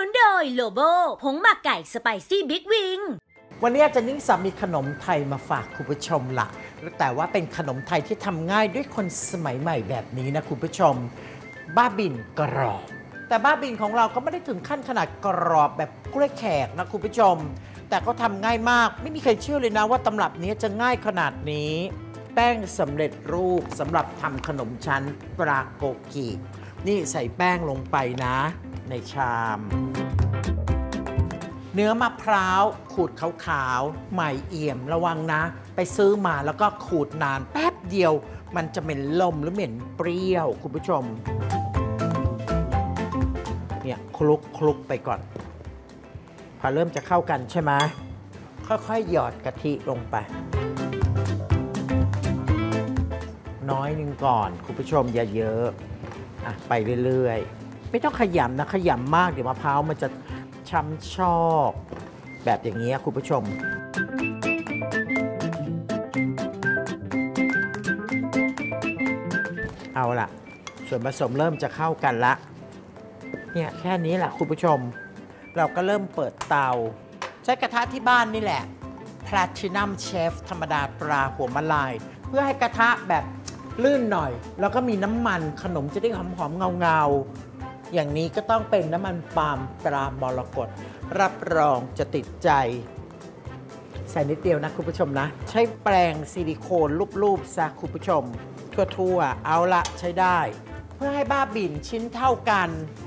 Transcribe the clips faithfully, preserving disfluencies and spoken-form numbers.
นุนโดยโลโบผงหมักไก่สไปซี่บิ๊กวิงวันนี้อาจารย์นิ่งสามีขนมไทยมาฝากคุณผู้ชมละแต่ว่าเป็นขนมไทยที่ทำง่ายด้วยคนสมัยใหม่แบบนี้นะคุณผู้ชมบ้าบินกรอบแต่บ้าบินของเราก็ไม่ได้ถึงขั้นขนาดกรอบแบบกล้วยแขกนะคุณผู้ชมแต่ก็ทำง่ายมากไม่มีใครเชื่อเลยนะว่าตำรับนี้จะง่ายขนาดนี้แป้งสำเร็จรูปสำหรับทำขนมชั้นปราโกกินี่ใส่แป้งลงไปนะในชามเนื้อมะพร้าวขูดขาวๆใหม่เอี่ยมระวังนะไปซื้อมาแล้วก็ขูดนานแป๊บเดียวมันจะเหม็นลมหรือเหม็นเปรี้ยวคุณผู้ชมเนี่ยคลุกคลุกไปก่อนพอเริ่มจะเข้ากันใช่ไหมค่อยๆหยอดกะทิลงไปน้อยหนึ่งก่อนคุณผู้ชมอย่าเยอะอ่ะไปเรื่อยๆไม่ต้องขยำนะขยำมากเดี๋ยวมะพร้าวมันจะช้ำชอกแบบอย่างนี้คุณผู้ชมเอาล่ะส่วนผสมเริ่มจะเข้ากันละเนี่ยแค่นี้แหละคุณผู้ชมเราก็เริ่มเปิดเตาใช้กระทะที่บ้านนี่แหละ Platinum Chef ธรรมดาปลาหัวมะลายเพื่อให้กระทะแบบลื่นหน่อยแล้วก็มีน้ำมันขนมจะได้หอมๆเงาๆอย่างนี้ก็ต้องเป็นน้ำมันปาล์มตรามรกตรับรองจะติดใจใส่นิดเดียวนะคุณผู้ชมนะใช้แปรงซิลิโคนรูปๆซะคุณผู้ชมทั่วๆเอาละใช้ได้เพื่อให้บ้าบิ่นชิ้นเท่ากัน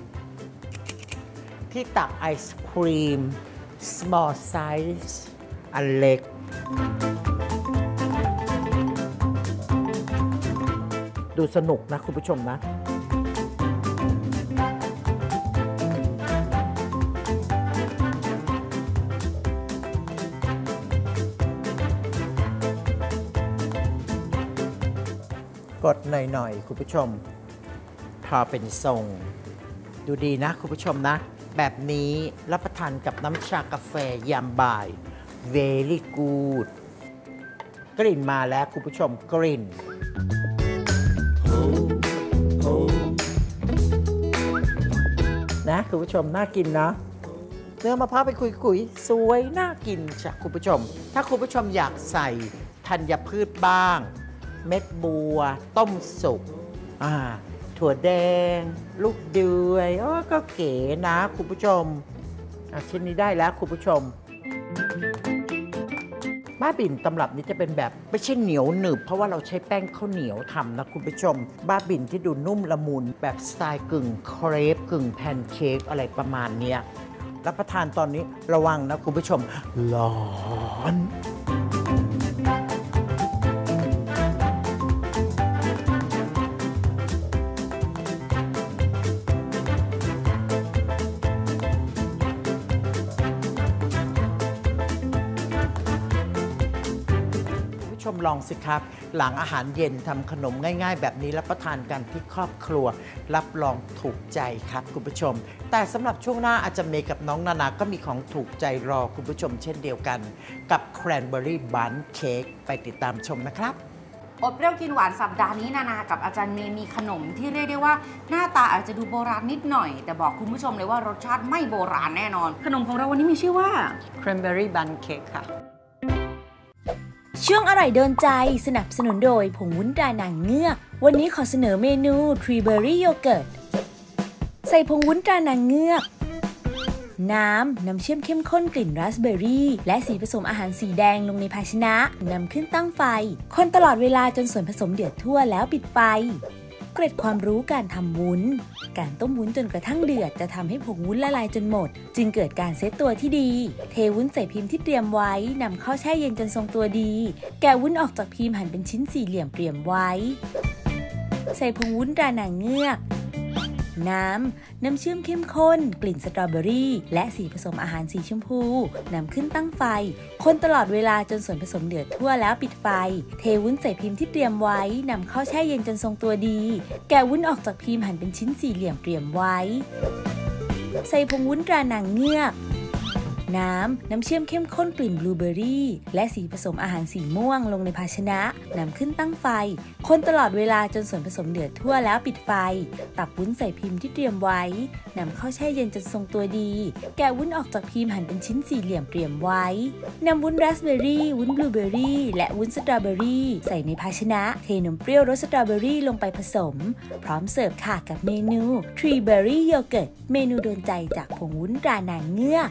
ที่ตักไอศครีม small size อันเล็กดูสนุกนะคุณผู้ชมนะกดหน่อยๆคุณผู้ชมพอเป็นทรงดูดีนะคุณผู้ชมนะแบบนี้รับประทานกับน้ำชากาแฟยามบ่าย very good กลิ่นมาแล้วคุณผู้ชมกลิ่นนะคุณผู้ชมน่ากินนะเนื้อมะพร้าวไปคุยๆสวยน่ากินจ้ะคุณผู้ชมถ้าคุณผู้ชมอยากใส่ธัญพืชบ้างเม็ดบัวต้มสุกอ่าถั่วแดงลูกเดือยโอ้ก็เก๋นะคุณผู้ชมอ่ะชิ้นนี้ได้แล้วคุณผู้ชมบ้าบิ่นตำรับนี้จะเป็นแบบไม่ใช่เหนียวหนึบเพราะว่าเราใช้แป้งข้าวเหนียวทำนะคุณผู้ชมบ้าบิ่นที่ดูนุ่มละมุนแบบสไตล์กึ่งเครปกึ่งแพนเค้กอะไรประมาณเนี้ยรับประทานตอนนี้ระวังนะคุณผู้ชมร้อนชมลองสิครับหลังอาหารเย็นทำขนมง่ายๆแบบนี้รับประทานกันที่ครอบครัวรับรองถูกใจครับคุณผู้ชมแต่สำหรับช่วงหน้าอาจารย์เมย์กับน้องนานาก็มีของถูกใจรอคุณผู้ชมเช่นเดียวกันกับแครนเบอรี่บันเค้กไปติดตามชมนะครับอดเปรี้ยวกินหวานสัปดาห์นี้นานากับอาจารย์เมย์มีขนมที่เรียกได้ว่าหน้าตาอาจจะดูโบราณนิดหน่อยแต่บอกคุณผู้ชมเลยว่ารสชาติไม่โบราณแน่นอนขนมของเราวันนี้มีชื่อว่า Cranberry Bun Cake ค่ะช่วงอร่อยโดนใจสนับสนุนโดยผงวุ้นตราหนังเงือกวันนี้ขอเสนอเมนูทรีเบอร์รี่โยเกิร์ตใส่ผงวุ้นตราหนังเงือกน้ำน้ำเชื่อมเข้มข้นกลิ่นราสเบอร์รี่และสีผสมอาหารสีแดงลงในภาชนะนำขึ้นตั้งไฟคนตลอดเวลาจนส่วนผสมเดือดทั่วแล้วปิดไฟเกร็ดความรู้การทำวุ้นการต้มวุ้นจนกระทั่งเดือดจะทำให้ผงวุ้นละลายจนหมดจึงเกิดการเซตตัวที่ดีเทวุ้นใส่พิมพ์ที่เตรียมไว้นำเข้าแช่เย็นจนทรงตัวดีแกะวุ้นออกจากพิมพ์หั่นเป็นชิ้นสี่เหลี่ยมเตรียมไว้ใส่ผงวุ้นตราหนังเงือกน้ำน้ำเชื่อมเข้มข้นกลิ่นสตรอเบอรี่และสีผสมอาหารสีชมพูนำขึ้นตั้งไฟคนตลอดเวลาจนส่วนผสมเดือดทั่วแล้วปิดไฟเทวุ้นใส่พิมพ์ที่เตรียมไว้นำเข้าแช่เย็นจนทรงตัวดีแกะวุ้นออกจากพิมพ์หั่นเป็นชิ้นสี่เหลี่ยมเตรียมไว้ใส่ผงวุ้นตราหนังเงือกน้ำน้ำเชื่อมเข้มข้นกลิ่นบลูเบอร์รี่และสีผสมอาหารสีม่วงลงในภาชนะนำขึ้นตั้งไฟคนตลอดเวลาจนส่วนผสมเดือดทั่วแล้วปิดไฟตักวุ้นใส่พิมพ์ที่เตรียมไว้นำเข้าแช่เย็นจนทรงตัวดีแกะวุ้นออกจากพิมพ์หั่นเป็นชิ้นสี่เหลี่ยมเตรียมไว้นำวุ้นราสเบอร์รี่วุ้นบลูเบอร์รี่และวุ้นสตรอเบอร์รี่ใส่ในภาชนะเทนมเปรี้ยวรสสตรอเบอร์รี่ลงไปผสมพร้อมเสิร์ฟค่ะกับเมนู Tree Berry Yogurt เมนูโดนใจจากผงวุ้นตรานางเงือก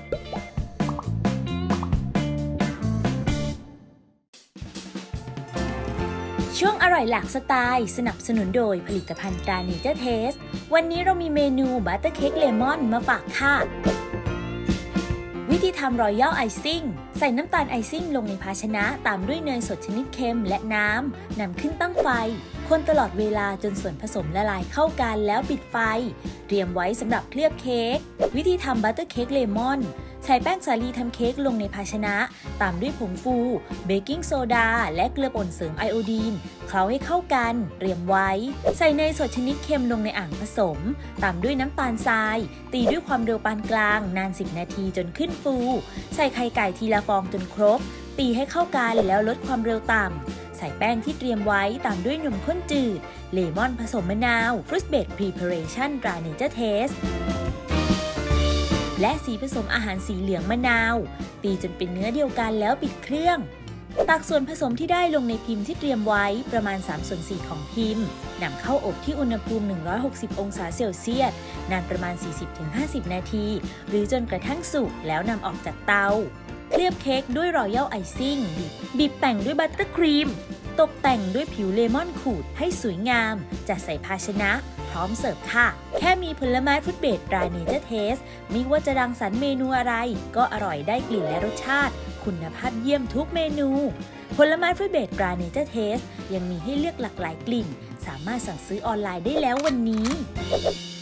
ช่วงอร่อยหลากสไตล์สนับสนุนโดยผลิตภัณฑ์ตราเนเจอร์เทสวันนี้เรามีเมนูบัตเตอร์เค้กเลมอนมาฝากค่ะวิธีทำรอยัลไอซิ่งใส่น้ำตาลไอซิ่งลงในภาชนะตามด้วยเนยสดชนิดเค็มและน้ำนำขึ้นตั้งไฟคนตลอดเวลาจนส่วนผสมละลายเข้ากันแล้วปิดไฟเตรียมไว้สำหรับเคลือบเค้กวิธีทำบัตเตอร์เค้กเลมอนใส่แป้งสาลีทำเค้กลงในภาชนะตามด้วยผงฟูเบกกิ้งโซดาและเกลือป่นเสริมไอโอดีนเคล้าให้เข้ากันเตรียมไว้ใส่เนยสดชนิดเค็มลงในอ่างผสมตามด้วยน้ำตาลทรายตีด้วยความเร็วปานกลางนานสิบนาทีจนขึ้นฟูใส่ไข่ไก่ทีละฟองจนครบตีให้เข้ากันแล้วลดความเร็วต่ำใส่แป้งที่เตรียมไว้ตามด้วยนมข้นจืดเลมอนผสมมะนาวฟรุตเบดพรีเพาเรชั่นตราเนเจอร์เทสและสีผสมอาหารสีเหลืองมะนาวตีจนเป็นเนื้อเดียวกันแล้วปิดเครื่องตักส่วนผสมที่ได้ลงในพิมพ์ที่เตรียมไว้ประมาณสามส่วนสี่ของพิมพ์นำเข้าอบที่อุณหภูมิหนึ่งร้อยหกสิบองศาเซลเซียสนานประมาณ สี่สิบถึงห้าสิบ นาทีหรือจนกระทั่งสุกแล้วนำออกจากเตาเคลือบเค้กด้วยรอยัลไอซิ่งบีบแต่งด้วยบัตเตอร์ครีมตกแต่งด้วยผิวเลมอนขูดให้สวยงามจัดใส่ภาชนะพร้อมเสิร์ฟค่ะแค่มีผลไม้ฟรุตเบดตราเนเจอร์เทสไม่ว่าจะรังสรรค์เมนูอะไรก็อร่อยได้กลิ่นและรสชาติคุณภาพเยี่ยมทุกเมนูผลไม้ฟรุตเบดตราเนเจอร์เทสยังมีให้เลือกหลากหลายกลิ่นสามารถสั่งซื้อออนไลน์ได้แล้ววันนี้